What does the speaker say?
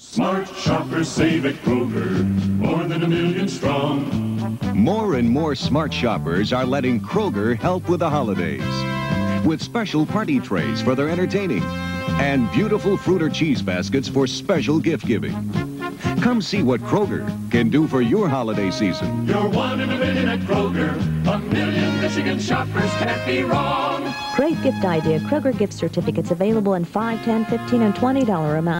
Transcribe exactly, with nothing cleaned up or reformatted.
Smart shoppers save at Kroger, more than a million strong. More and more smart shoppers are letting Kroger help with the holidays. With special party trays for their entertaining and beautiful fruit or cheese baskets for special gift giving. Come see what Kroger can do for your holiday season. You're one in a million at Kroger. A million Michigan shoppers can't be wrong. Great gift idea. Kroger gift certificates available in five, ten, fifteen, and twenty dollar amounts.